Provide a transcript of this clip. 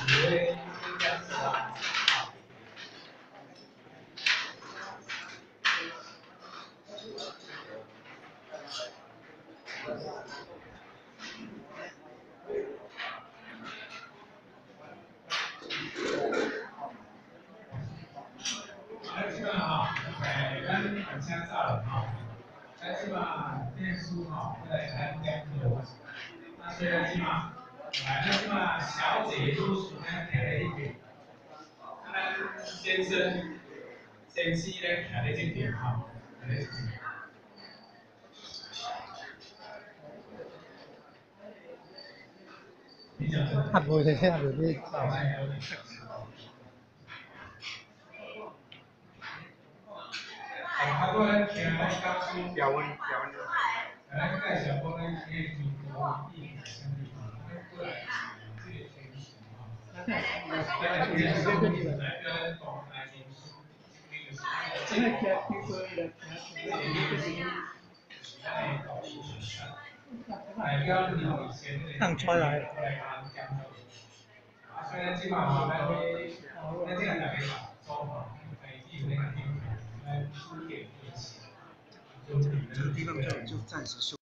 基本哈，咱用请早了哈，咱基本念书哈，为了看两科，那所以基本，咱基本小姐读书呢，看了一点，咱先生、先生呢看了一点哈， 啊，无咧，啊，无咧。 他说听咱讲书，调温。咱介绍我们可以经过一点生理嘛，过来这个天气啊，在这边生理来跟东来中书，那个是这个放出来。 虽然基本上咱这个大家做法，在地那个地方，来书点一起，就暂时休。